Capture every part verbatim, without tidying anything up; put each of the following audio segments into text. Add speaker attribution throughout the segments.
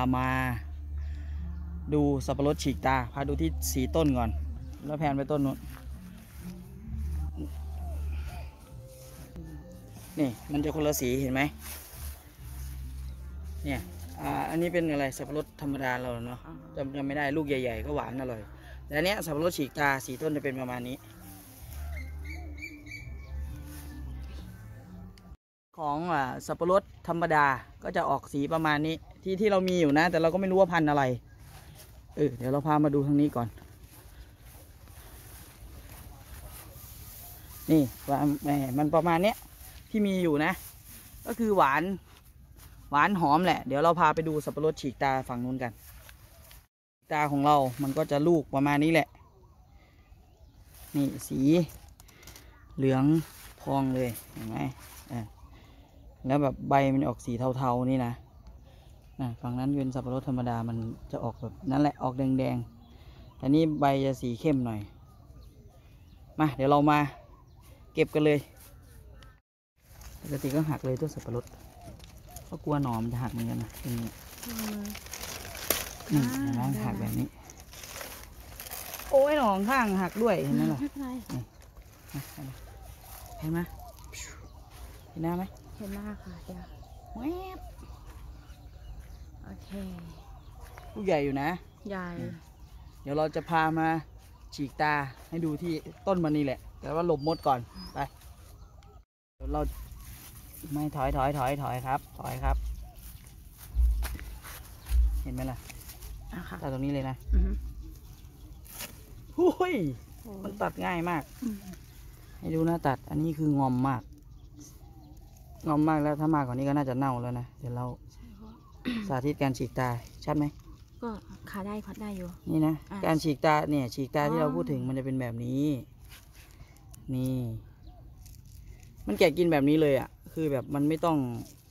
Speaker 1: มาดูสับปะรดฉีกตาพาดูที่สีต้นก่อนแล้วแพนไปต้นนู้นนี่มันจะคนละสีเห็นไหมเนี่ยอ่าอันนี้เป็นอะไรสับปะรดธรรมดาเราเนาะจำจำไม่ได้ลูกใหญ่ๆก็หวานอร่อยแต่อันเนี้ยสับปะรดฉีกตาสีต้นจะเป็นประมาณนี้ของอ่าสับปะรดธรรมดาก็จะออกสีประมาณนี้ที่ที่เรามีอยู่นะแต่เราก็ไม่รู้ว่าพันธุ์อะไรเออเดี๋ยวเราพามาดูทางนี้ก่อนนี่ว่าแหมมันประมาณเนี้ยที่มีอยู่นะก็คือหวานหวานหอมแหละเดี๋ยวเราพาไปดูสับปะรดฉีกตาฝั่งนู้นกันตาของเรามันก็จะลูกประมาณนี้แหละนี่สีเหลืองทองเลยเห็นไหมอ่าแล้วแบบใบมันออกสีเทาๆนี่นะนะฝั่งนั้นเป็นสับปะรดธรรมดามันจะออกแบบนั้นแหละออกแดงๆแต่นี่ใบจะสีเข้มหน่อยมาเดี๋ยวเรามาเก็บกันเลยปกติก็หักเลยต้นสับปะรดเพราะกลัวหนอมจะหักเหมือนกันนะตรงนี้นี่เห็นไหมหักแบบนี้โอ้ยหนองข้างหักด้วยเห็นไหมล่ะไม่เป็นไรเห็นไหมเห็นหน้าไหม
Speaker 2: เห็นหน้าค่ะเดี๋ยว
Speaker 1: แวบ
Speaker 2: โอเค
Speaker 1: ลูกใหญ่อยู่นะ
Speaker 2: ใหญ่
Speaker 1: เดี๋ยวเราจะพามาฉีกตาให้ดูที่ต้นมันนี่แหละแต่ว่าหลบมดก่อนไปเดี๋ยวเราไม่ถอยถอยถอยถอยครับถอยครับเห็นไหมล่ะตัดตรงนี้เลยนะหุ้ยมันตัดง่ายมากให้ดูนะตัดอันนี้คืองอมมากงอมมากแล้วถ้ามากกว่านี้ก็น่าจะเน่าแล้วนะเดี๋ยวเราสาธิตการฉีกตาชัดไหม
Speaker 2: ก็ขาได้ขาได้อยู่
Speaker 1: นี่นะการฉีกตาเนี่ยฉีกตาที่เราพูดถึงมันจะเป็นแบบนี้นี่มันแกะกินแบบนี้เลยอ่ะคือแบบมันไม่ต้อง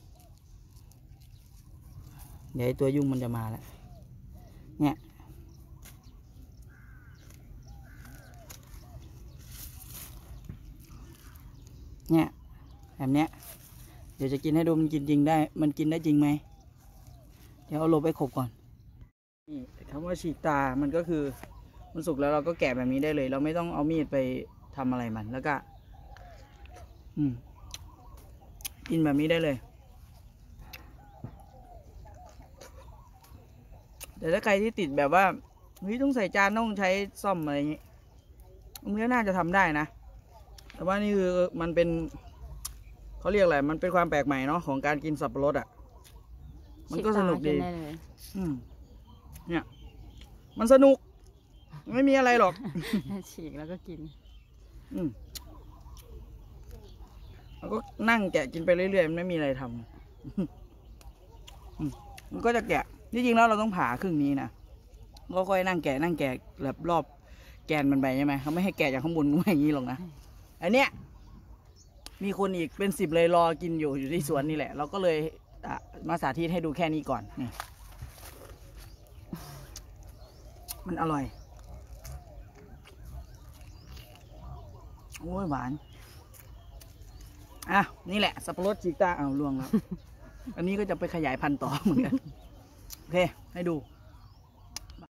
Speaker 1: เดี๋ยวตัวยุ่งมันจะมาแล้วเนี่ยเนี่ยแบบเนี้ยเดี๋ยวจะกินให้ดูมันกินจริงได้มันกินได้จริงไหมเดี๋ยวเอาลบไปขบก่อนนี่คำว่าฉีกตามันก็คือมันสุกแล้วเราก็แกะแบบนี้ได้เลยเราไม่ต้องเอามีดไปทำอะไรมันแล้วก็อืมกินแบบนี้ได้เลยแต่ถ้าใครที่ติดแบบว่าเฮ้ยต้องใส่จานต้องใช้ซ่อมอะไรอย่างนี้มันก็น่าจะทำได้นะแต่ว่านี่คือมันเป็นเขาเรียกอะไรมันเป็นความแปลกใหม่เนาะของการกินสับปะรดอ่ะมันก็สนุกดีอืมเนี่ยมันสนุกไม่มีอะไรหรอก
Speaker 2: ฉีกแล้วก็กิน
Speaker 1: อืมแล้วก็นั่งแกะกินไปเรื่อยๆมันไม่มีอะไรทำมันก็จะแกะที่จริงแล้วเราต้องผ่าครึ่งนี้นะก็ค่อยนั่งแกะนั่งแกะแบบรอบแกนมันไปใช่ไหมเขาไม่ให้แกะจากข้างบนก็อย่างนี้หรอกนะอันเนี้ยมีคนอีกเป็นสิบเลยรอกินอยู่อยู่ที่สวนนี่แหละเราก็เลยมาสาธิตให้ดูแค่นี้ก่อนนี่มันอร่อยโอ้ยหวานอ่ะนี่แหละสับปะรดฉีกตาเอาล่วงแล้ว อันนี้ก็จะไปขยายพันธุ์ต่อเหมือนกันโอเคให้ดู